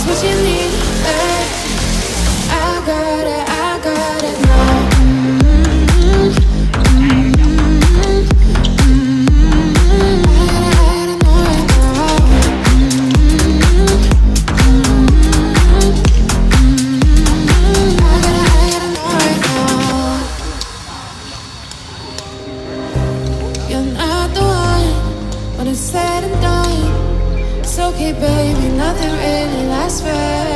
what you need. I got it now. Said and done. It's okay, baby, nothing really lasts forever.